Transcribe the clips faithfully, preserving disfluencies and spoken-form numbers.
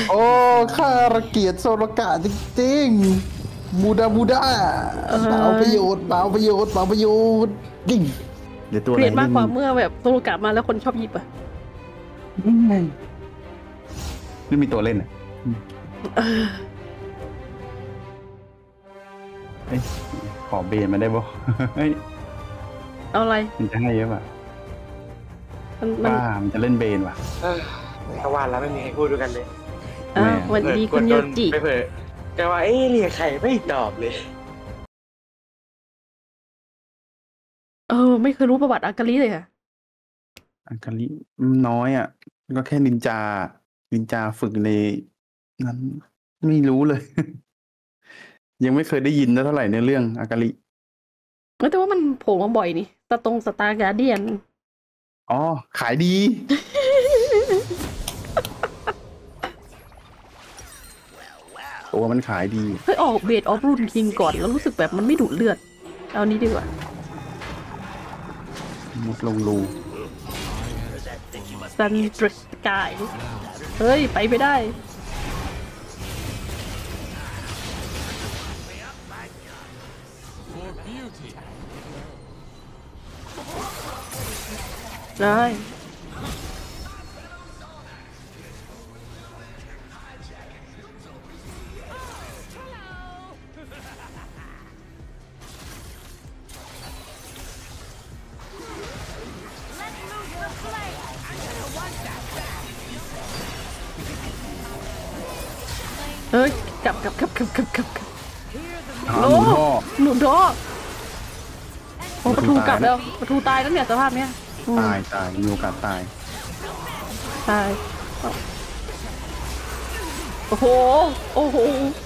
โอ้ข้าระเกียจโซโลกะจริงๆบูดาบูดาเอเปล่าประโยอชน์เปล่าประโยชน์เปล่าประโยชน์ดิ่งเดี๋ยวตัวอะเกลียดมากไรเล่นกว่าเมื่อแบบโซโลกะมาแล้วคนชอบหยิบอ่ะไม่มีตัวเล่นอ่ะเออเอ้ยขอเบนมาได้บ่ เฮ้ยเอาอะไรมันจะให้เยอะป่ะมันมันป้ามันจะเล่นเบนว่ะเออก็ว่าแล้วไม่มีใครพูดด้วยกันเลยอ้าววันดีคุณโยจิไปเผยก็ว่าเอ๊ะเรียกใครไม่ตอบเลยเออ ไม่เคยรู้ประวัติอากาลิเลยค่ะอังกาลิน้อยอ่ะ ก็แค่นินจา นินจาฝึกในนั้นไม่รู้เลย ยังไม่เคยได้ยินเท่าไหร่ในเรื่องอากาลิแต่ว่ามันโผล่มาบ่อยนี่ตาตรงสตาร์การเดียนอ๋อ ขายดี ตัวมันขายดีเฮ้ยออกเบดออฟรุ่นคิงก่อนแล้วรู้สึกแบบมันไม่ดูดเลือด เอานี้ดีกว่ามุดลงรูซันตริสกาย เฮ้ย ไปไม่ได้ ได้ เฮ้ยกลับกลับกลับกลับกลับกลับกลับหาโอ้หมุนท่อหนุนท่อโอ้ปประ ระตูตูตายกลับแล้วประตูตายแล้วเนี่ยสภาพเนี้ยอืมตายตายมีโอกาสตายตายโอ้โหโอ้โห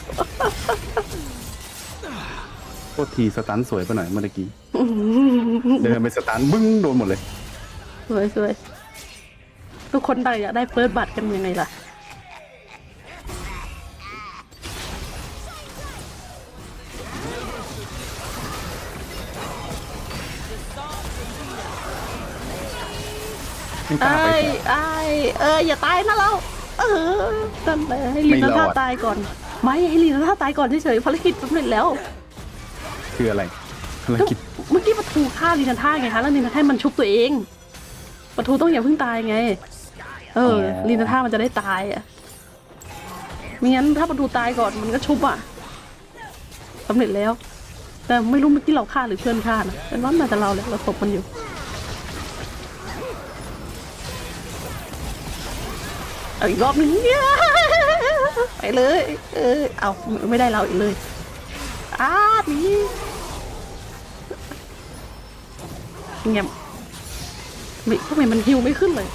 โทษทีสตันสวยไปหน่อยเมื่อกี้ เดินไปสตันบึ้งโดนหมดเลยสวยสวยทุกคนได้อะได้เฟิร์สบัตรกันยังไงล่ะไม่กล้าไอ้ไปไอ้เอออย่าตายนะเราเออนั่นแหละให้ลีนาท่าตายก่อนไม่ให้ลีนาท่าตายก่อนเฉยๆภารกิจสำเร็จแล้วคืออะไรภารกิจเมื่อกี้ประตูฆ่าลีนาท่าไงคะแล้วลีนาท่ามันชุบตัวเองประตูต้องอย่าเพิ่งตายไงเออลีนาท่ามันจะได้ตายอ่ะไม่งั้นถ้าประตูตายก่อนมันก็ชุบอ่ะสำเร็จแล้ว แต่ไม่รู้เมื่อกี้เราฆ่าหรือเพื่อนฆ่านะเป็นว่าน่าจะเราแหละเราตบมันอยู่เอาอีกรอบนึงเนี่ยไปเลยเออเอาไม่ได้เราอีกเลยอ้านี่เงียบไม่ทำไมมันฮิวไม่ขึ้นเลย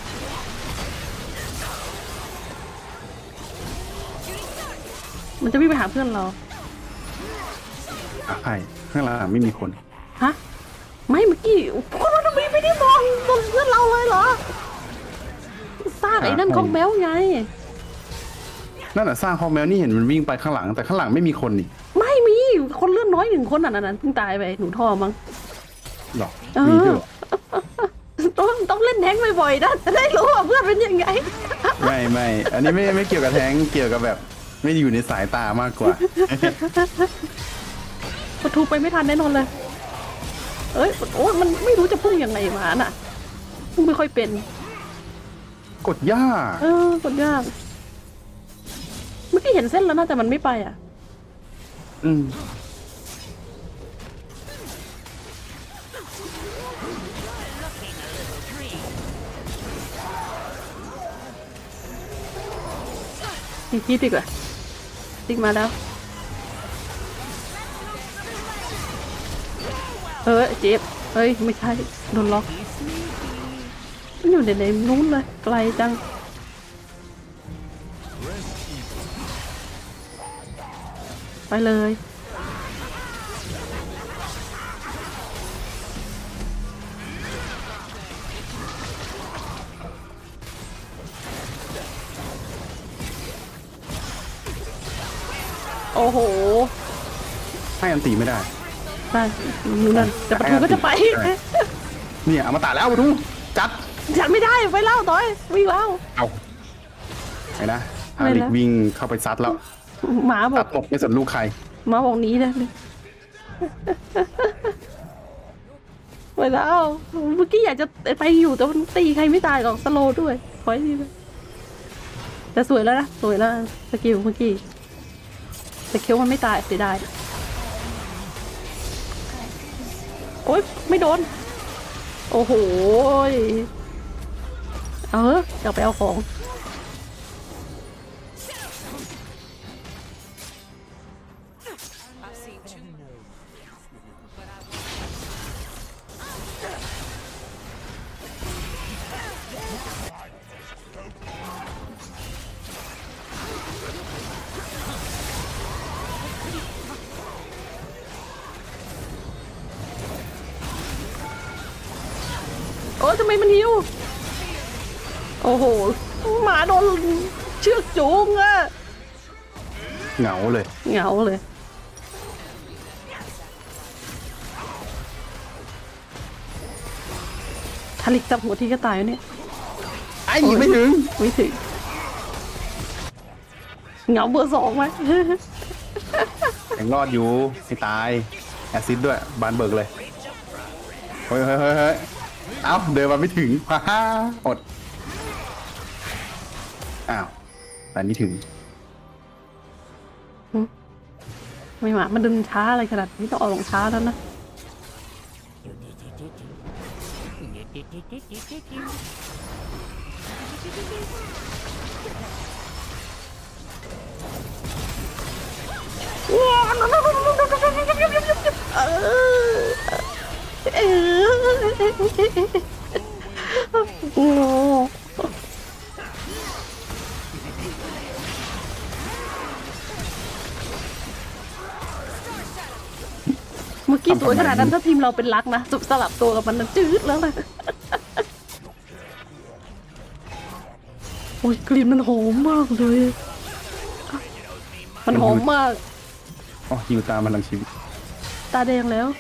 มันจะวิ่งไปหาเพื่อนเราใช่ข้างหลังไม่มีคนฮะไม่เมื่อกี้คนมันทำไมไม่ได้มองบนเพื่อนเราเลยเหรอสร้างไอ้นั่นของแมวไงนั่นแหะสร้างคอมแมวนี่เห็นมันวิ่งไปข้างหลังแต่ข้างหลังไม่มีคนนี่ไม่มีคนเลือดน้อยหนึ่งคนอ่ะนั้นเพิ่งตายไปหนูท่อมั้งหรอเออมีด้วยเหรอต้องต้องเล่นแทงค์บ่อยๆนะจะได้รู้ว่าเพื่อนเป็นยังไงไม่ไม่อันนี้ไม่ไม่เกี่ยวกับแทงเกี่ยวกับแบบ ไม่อยู่ในสายตามากกว่าประตูไปไม่ทันแน่นอนเลย เอ้ยโอ้ยมันไม่รู้จะพุ่งยังไงมาน่ะพุ่งไม่ค่อยเป็นกดยากเออกดยากเมื่อกี้เห็นเส้นแล้วนะแต่มันไม่ไปอ่ะอืมอีกทีดีกว่าติ๊กมาแล้วเออเจ็บเฮ้ยไม่ใช่โดนล็อกมันอยู่ในในนู้นเลยไกลจังไปเลยโอ้โหให้อันตีไม่ได้ไปนู่นนั่นแต่ประตูก็จะไปเนี่ยเอามาตัดแล้วประตูจัดฉันไม่ได้ไปเล่าต่อยวิ่งเล่าเอาไอ้นะอาริกวิ่งเข้าไปซัดแล้วหมาบอซักดหมดไม่สนลูกใครหมาบอกหนี้นะไปแล้วเมื่อกี้อยากจะไปอยู่แต่มันตีใครไม่ตายหรอกสโลว์ด้วยขอให้ดีเลยแต่สวยแล้วนะสวยแล้วสกิลเมื่อกี้แต่เคี้ยวมันไม่ตายเสียดายโอ๊ยไม่โดนโอ้โหเออกลับไปเอาของโอ้ทำไมมันหิวโอ้โหหมาโดนเชือกจูงอะเหงาเลยเหงาเลยทาริกจับหัวทีก็ตายแล้วเนี่ยไอ้ไม่ถึงไม่ถึงเหงาเบอร์สองไหมยังรอดอยู่ไม่ตายแอซิดด้วยบานเบิกเลยเฮ้ยเฮ้ยเฮ้ยเฮ้ยเอ้าเดินมาไม่ถึงฮ่าฮ่าอดอ้าวแต่นี่ถึงไม่หมามันเดินช้าอะไรขนาดนี้ต้องออกรองเท้าแล้วนะเออโอ้เมื่อกี้สวยขนาดนั้นถ้าทีมเราเป็นรักนะสุดสลับตัวกับมันจืดแล้วนะโอ้ยกลิ่นมันหอมมากเลยมันหอมมากอ๋อฮิวตามพลังชีวิตตาแดงแล้ว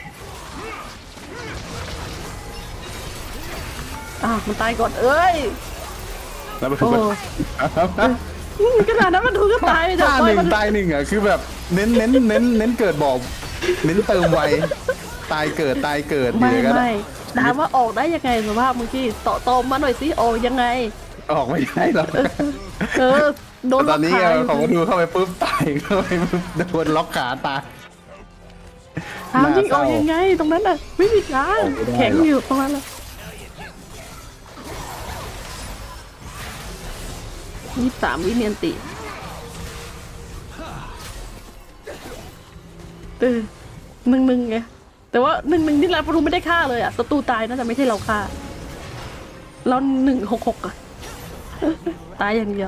อ่ะมันตายก่อนเอ้ยแล้วมันถูกกันอืมขนาดนั้นมันถูกก็ตายไปเถตาอะหนึ่งมันตายหนึ่งอ่ะคือแบบเน้นเน้นเน้นเน้นเกิดบอกเน้นเติมไวตายเกิดตายเกิดไม่อยู่กันไม่ถามว่าออกได้ยังไงสภาพเมื่อกี้ต่อตอมมาหน่อยสิออกยังไงออกไม่ได้หรอกเออโดนตล็ออน กนี้ขาของดูเข้าไปปุ๊บตายเข้าไปปุ๊บโดนล็อกขาตายถามจริงออกยังไง ตรงนั้นน่ะไม่มีทางแข็งอยู่ตรงนั้นแหละยี่สิบสามวิเนียนติเออหนึ่งหนึ่งไงแต่ว่าหนึ่งหนึ่งที่เราปรุไม่ได้ฆ่าเลยอ่ะศัตรูตายนะแต่ไม่ใช่เราฆ่าเราหนึ่งหกหกอ่ะ ตายอย่างเดียว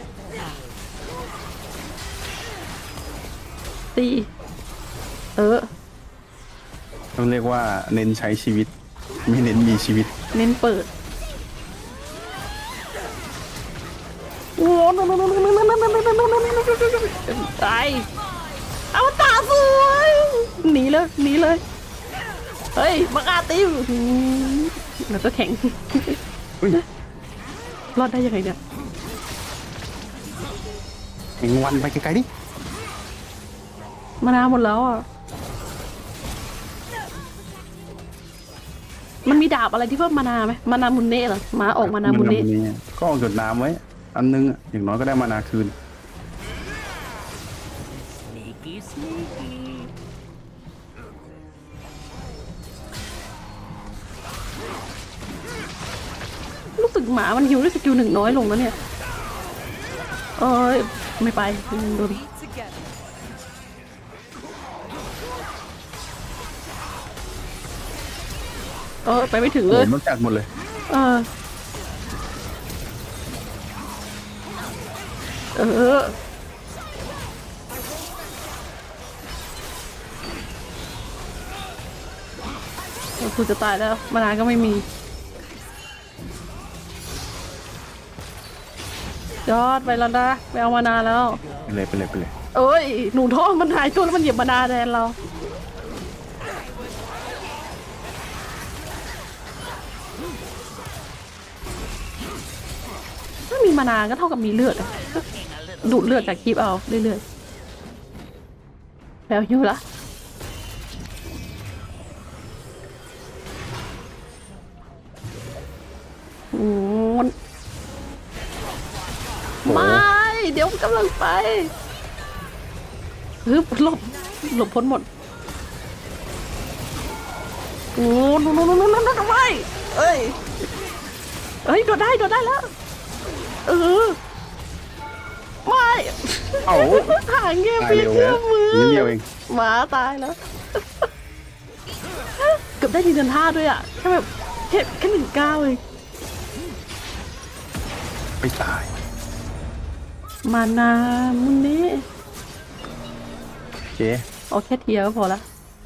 ตีเออต้องเรียกว่าเน้นใช้ชีวิตไม่เน้นมีชีวิตเน้นเปิดโอ้โหตายเอาตาสวยหนีเลยหนีเลยเฮ้ยบังอาติวแล้วก็แข็งอุ้ยรอดได้ยังไงเนี่ยแห่งวันไปไกลๆดิมานาหมดแล้วอ่ะมันมีดาบอะไรที่เพิ่มมานาไหมมานามุนเน่เหรอมาออกมานามุนเน่ก็เอาหยดน้ำไว้ อันนึงอะอย่างน้อยก็ได้มานาคืนรู้สึกหมามันหิวด้วยสกิลหนึ่งน้อยลงแล้วเนี่ยเอ้ยไม่ไปโดนเออไปไม่ถึงเลยมันจัดหมดเลยเออเออกูจะตายแล้วมานานก็ไม่มียอดไปแล้วนะไปเอามานานแล้วไปเลยไปเลยไปเลยเอ้ยหนูท้องมันหายตัวแล้วมันเหยียบมานาแทนเราถ้ามีมานาก็เท่ากับมีเลือดอะดูดเลือดจากคลิปเอาเรื่อยๆแล้วอยู่ละโอ้ไม่เดี๋ยวกำลังไปฮึบหลบหลบพ้นหมดโอ้โนโนโนโนโนโนไม่เอ้ยเอ้ยโดดได้โดดได้แล้วเออไม่เอ้าห่างเงี้ยตายเพียเร็วเชื่แล้อวมือนิดเดียวเองหมาตายแล้วเกือบได้ทีเดินท่าด้วยอ่ะแค่แบบแค่แค่หนึ่งก้าวเองไม่ตายมานามุนเน่โอเคเอาแค่เทียก็พอละ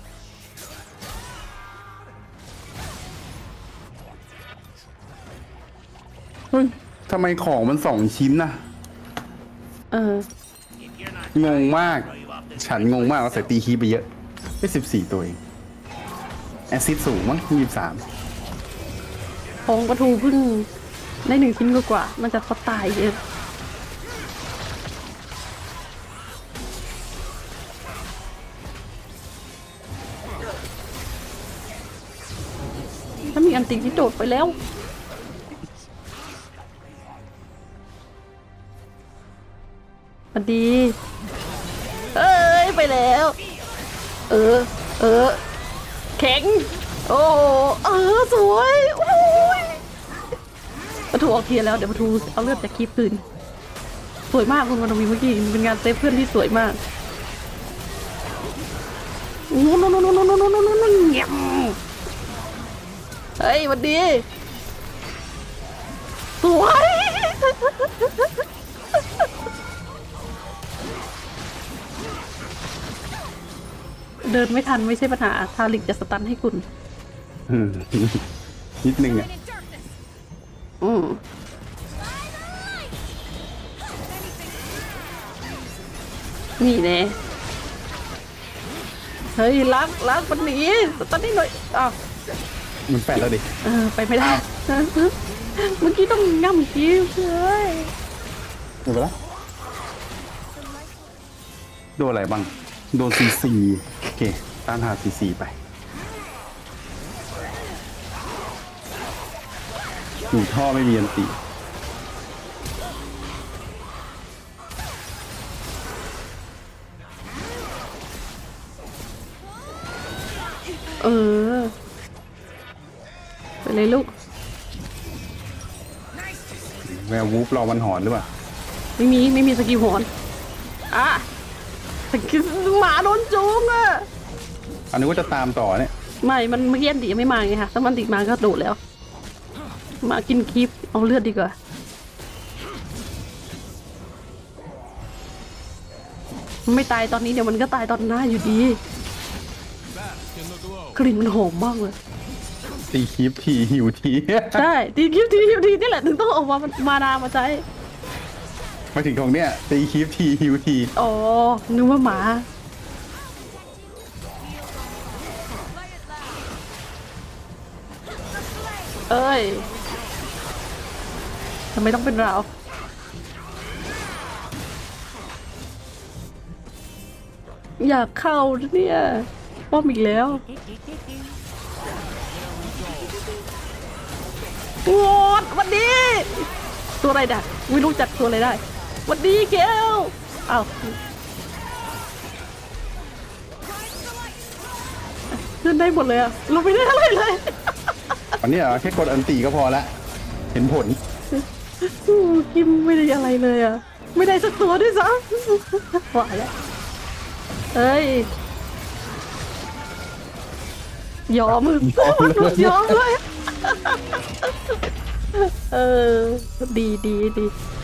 เฮ้ยทำไมของมันสองชิ้นน่ะเอองงมาก ฉันงงมากว่าใส่ตีคีไปเยอะได้สิบสี่ตัวเองแอซิดสูงมั้งยี่สิบสามของประทูเพิ่งได้หนึ่งชิ้นกว่าๆมันจะสไตล์เยอะถ้ามีอันติที่โดดไปแล้วสวัสดี เอ้ย ไปแล้ว เออ เออ แข็ง โอ้เออ สวยโอ้ยประตูออกเทียร์แล้ว เดี๋ยวประตูเอาเลือดจากคลิปคืนสวยมากคุณวันวีเมื่อกี้เป็นงานเซฟเพื่อนที่สวยมากโอ้โนโนโนโนโนโนโนโนโนเงียบเฮ้ยวันดีสวยเดินไม่ทันไม่ใช่ปัญหาทาลิกจะสตันให้คุณอืมนิดนึงอ่ะอืมนี่แน่เฮ้ยล้างล้างปันหนีสตันให้หน่อยอ้าวมันแปดแล้วดิเออไปไม่ได้ เมื่อกี้ต้องง่ำคิ้วเลยเดี๋ยวไปละโดนอะไรบ้าง โดนซีซีโอเคต้านหาซีซีไปอยู่ท่อไม่มีอันติเออไปเลยลูกแวววูฟรอวันหอนหรือเปล่าไม่มีไม่มีสกิลหอนอ่ะสกิลหมาโดนจูงอ่ะอันนี้ก็จะตามต่อเนี่ยไม่มันเมื่อกี้อันติยังไม่มาไงคะถ้ามันติมาก็โดดแล้ว มากินคลิปเอาเลือดดีกว่าไม่ตายตอนนี้เดี๋ยวมันก็ตายตอนหน้าอยู่ดีกลิ่นมันหอมมากเลยตีคลิปทีหิวทีใช่ตีคลิปทีทีทีนี่แหละถึงต้องออกมามานามาใช้มาถึงตรงเนี้ยตีคลิปทีหิวทีอ๋อนึกว่าหมาเอ้ยทำไมต้องเป็นเราอยากเข้าเนี่ยป้อมอีกแล้วโอ้วันนี้ตัวอะไรดักไม่รู้จักตัวอะไรได้วันนี้เกลอ้าวขึ้นได้หมดเลยอะเราไม่ได้อะไรเลยอันนี้เหรอแค่กดอันตีก็พอละเห็นผลสู้กิมไม่ได้อะไรเลยอะไม่ได้สักตัวด้วยซ้ำว่าแล้วเอ้ยยอมมือยอมเลยเออดีดีดี